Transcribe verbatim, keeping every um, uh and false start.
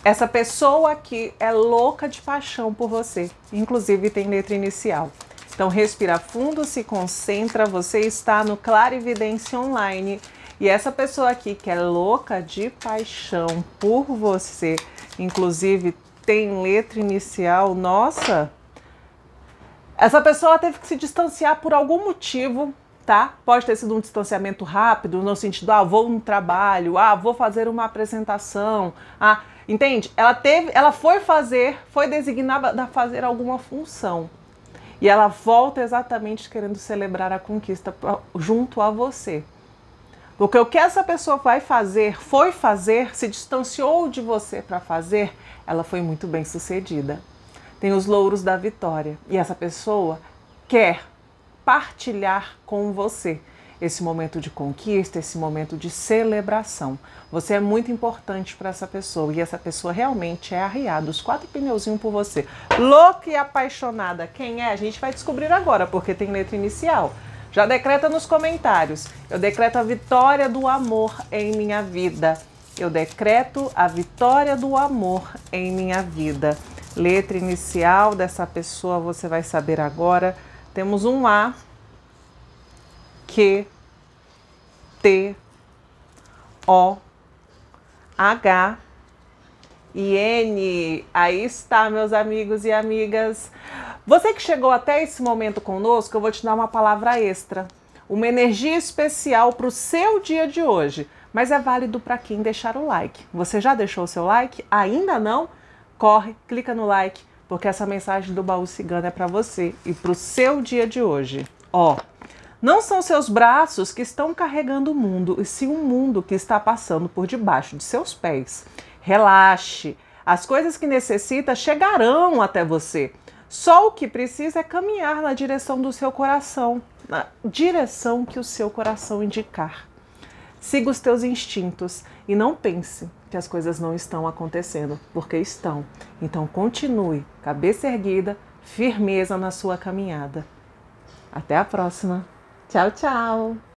Essa pessoa aqui é louca de paixão por você, inclusive tem letra inicial. Então respira fundo, se concentra, você está no Clarividência Online. E essa pessoa aqui que é louca de paixão por você, inclusive tem letra inicial, nossa, essa pessoa teve que se distanciar por algum motivo, tá? Pode ter sido um distanciamento rápido, no sentido, ah, vou no trabalho, ah, vou fazer uma apresentação, ah, entende? Ela teve, ela foi fazer, foi designada a fazer alguma função. E ela volta exatamente querendo celebrar a conquista junto a você. Porque o que essa pessoa vai fazer, foi fazer, se distanciou de você para fazer, ela foi muito bem sucedida. Tem os louros da vitória. E essa pessoa quer partilhar com você esse momento de conquista, esse momento de celebração. Você é muito importante para essa pessoa e essa pessoa realmente é arriada, os quatro pneuzinhos por você. Louca e apaixonada, quem é? A gente vai descobrir agora, porque tem letra inicial. Já decreta nos comentários. Eu decreto a vitória do amor em minha vida. Eu decreto a vitória do amor em minha vida. Letra inicial dessa pessoa você vai saber agora. Temos um A, Q, T, O, H e N. Aí está, meus amigos e amigas. Você que chegou até esse momento conosco, eu vou te dar uma palavra extra. Uma energia especial para o seu dia de hoje. Mas é válido para quem deixar o like. Você já deixou o seu like? Ainda não? Corre, clica no like, porque essa mensagem do Baú Cigano é para você e para o seu dia de hoje. Ó, não são seus braços que estão carregando o mundo, e sim um mundo que está passando por debaixo de seus pés. Relaxe, as coisas que necessita chegarão até você. Só o que precisa é caminhar na direção do seu coração, na direção que o seu coração indicar. Siga os teus instintos e não pense que as coisas não estão acontecendo, porque estão. Então continue, cabeça erguida, firmeza na sua caminhada. Até a próxima. Tchau, tchau!